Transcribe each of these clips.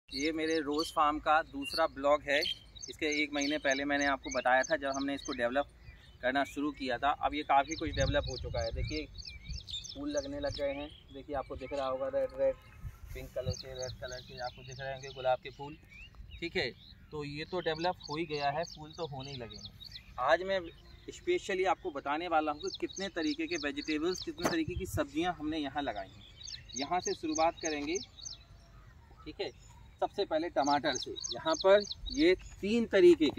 ये मेरे रोज़ फार्म का दूसरा ब्लॉग है। इसके 1 महीने पहले मैंने आपको बताया था जब हमने इसको डेवलप करना शुरू किया था। अब ये काफ़ी कुछ डेवलप हो चुका है। देखिए फूल लगने लग गए हैं। देखिए आपको दिख रहा होगा रेड पिंक कलर के, रेड कलर के आपको दिख रहे होंगे गुलाब के फूल। ठीक है, तो ये तो डेवलप हो ही गया है, फूल तो होने ही लगे हैं। आज मैं स्पेशली आपको बताने वाला हूँ कि कितने तरीके के वेजिटेबल्स, कितने तरीके की सब्जियाँ हमने यहाँ लगाई हैं। यहाँ से शुरुआत करेंगे। ठीक है, सबसे पहले टमाटर से। यहाँ पर ये तीन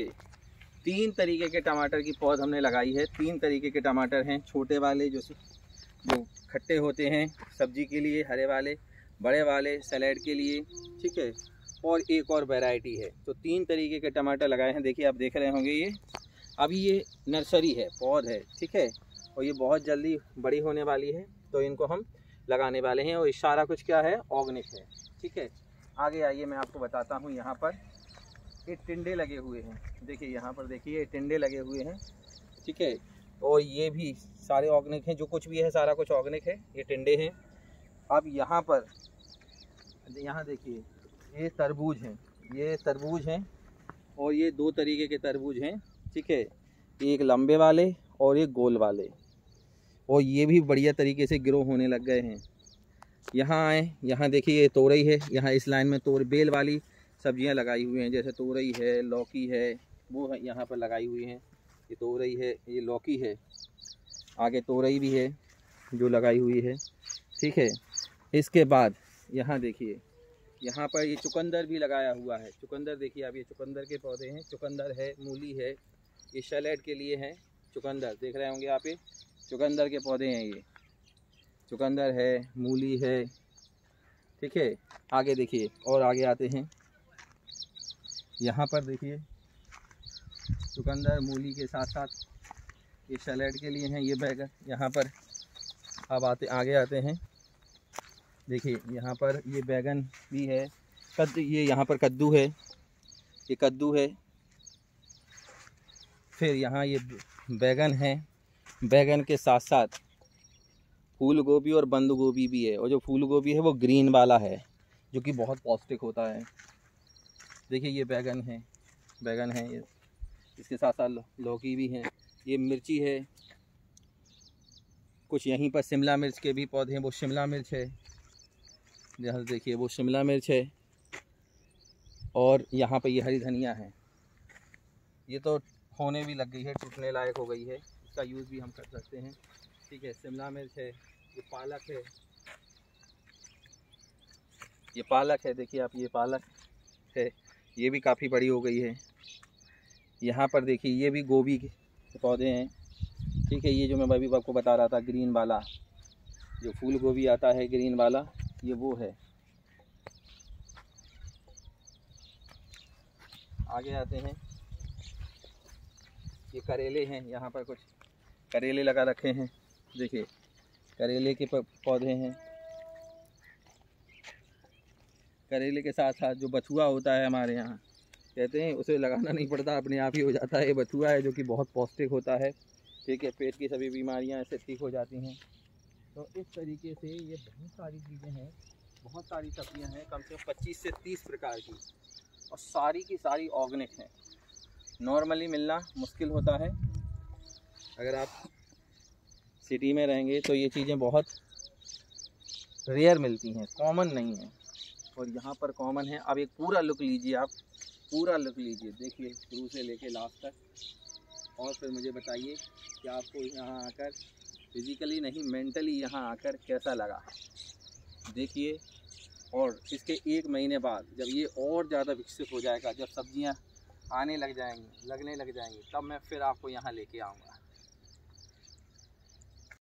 तरीके के टमाटर की पौध हमने लगाई है। 3 तरीके के टमाटर हैं, छोटे वाले जो खट्टे होते हैं सब्जी के लिए, हरे वाले, बड़े वाले सैलेड के लिए। ठीक है, और एक और वैरायटी है। तो 3 तरीके के टमाटर लगाए हैं। देखिए आप देख रहे होंगे ये अभी ये नर्सरी है, पौध है। ठीक है, और ये बहुत जल्दी बड़ी होने वाली है, तो इनको हम लगाने वाले हैं। और सारा कुछ क्या है, ऑर्गेनिक है। ठीक है, आगे आइए मैं आपको बताता हूँ। यहाँ पर ये टिंडे लगे हुए हैं। देखिए यहाँ पर देखिए टिंडे लगे हुए हैं। ठीक है, और ये भी सारे ऑर्गेनिक हैं, जो कुछ भी है सारा कुछ ऑर्गेनिक है। ये टिंडे हैं। अब यहाँ पर यहाँ देखिए ये तरबूज हैं, और ये 2 तरीके के तरबूज हैं। ठीक है, एक लंबे वाले और एक गोल वाले, और ये भी बढ़िया तरीके से ग्रो होने लग गए हैं। यहाँ आए, यहाँ देखिए ये तोरई है। यहाँ इस लाइन में बेल वाली सब्जियां लगाई हुई हैं, जैसे तोरई है, लौकी है, वो है यहाँ पर लगाई हुई हैं। ये तोरई है, ये लौकी है, आगे तोरई भी है जो लगाई हुई है। ठीक है, इसके बाद यहाँ देखिए यहाँ पर ये चुकंदर भी लगाया हुआ है। चुकंदर देखिए, अब ये चुकंदर के पौधे हैं। चुकंदर है, मूली है, ये सैलेड के लिए हैं। चुकंदर देख रहे होंगे आप, ये चुकंदर के पौधे हैं। ये चुकंदर है, मूली है। ठीक है, आगे देखिए और आगे आते हैं। यहाँ पर देखिए चुकंदर मूली के साथ साथ ये सैलेड के लिए हैं ये बैगन। यहाँ पर अब आगे आते हैं। देखिए यहाँ पर ये बैगन भी है, ये यहाँ पर कद्दू है, ये कद्दू है। फिर यहाँ ये बैगन है। बैगन के साथ साथ फूल गोभी और बंद गोभी भी है, और जो फूल गोभी है वो ग्रीन वाला है, जो कि बहुत पौष्टिक होता है। देखिए ये बैगन है ये, इसके साथ साथ लौकी भी है, ये मिर्ची है। कुछ यहीं पर शिमला मिर्च के भी पौधे हैं, वो शिमला मिर्च है। जहाँ देखिए वो शिमला मिर्च है, और यहाँ पर ये हरी धनिया है। ये तो होने भी लग गई है, टूटने लायक हो गई है, इसका यूज़ भी हम कर सकते हैं। ठीक है, शिमला मिर्च है, ये पालक है। देखिए आप, ये पालक है, ये भी काफ़ी बड़ी हो गई है। यहाँ पर देखिए ये भी गोभी के पौधे हैं। ठीक है, ये जो मैं अभी आपको बता रहा था ग्रीन वाला, जो फूल गोभी आता है ग्रीन वाला, ये वो है। आगे आते हैं, ये करेले हैं। यहाँ पर कुछ करेले लगा रखे हैं। देखिए करेले के पौधे हैं। करेले के साथ साथ जो बथुआ होता है हमारे यहाँ कहते हैं, उसे लगाना नहीं पड़ता, अपने आप ही हो जाता है। ये बथुआ है जो कि बहुत पौष्टिक होता है। ठीक है, पेट की सभी बीमारियाँ इससे ठीक हो जाती हैं। तो इस तरीके से ये बहुत सारी चीज़ें हैं, बहुत सारी सब्जियां हैं, कम से कम 25 से 30 प्रकार की, और सारी की सारी ऑर्गेनिक हैं। नॉर्मली मिलना मुश्किल होता है। अगर आप सिटी में रहेंगे तो ये चीज़ें बहुत रेयर मिलती हैं, कॉमन नहीं है, और यहाँ पर कॉमन है। अब एक पूरा लुक लीजिए, आप पूरा लुक लीजिए, देखिए शुरू से लेके लास्ट तक, और फिर मुझे बताइए कि आपको यहाँ आकर फिज़िकली नहीं मेंटली यहाँ आकर कैसा लगा। देखिए, और इसके 1 महीने बाद जब ये और ज़्यादा विकसित हो जाएगा, जब सब्जियाँ आने लग जाएंगी, लगने लग जाएंगी, तब मैं फिर आपको यहाँ लेके आऊँगा।